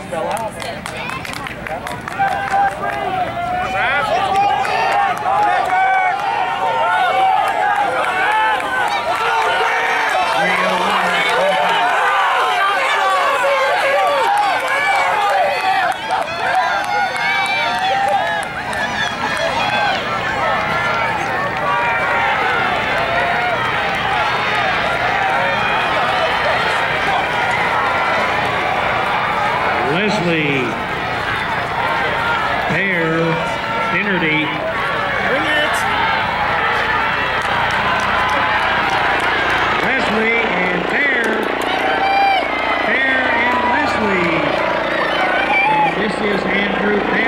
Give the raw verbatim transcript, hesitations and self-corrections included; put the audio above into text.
Leslie, Pear, Finnerty. Bring it. Leslie and Pear. Pear and Leslie. And this is Andrew Pear.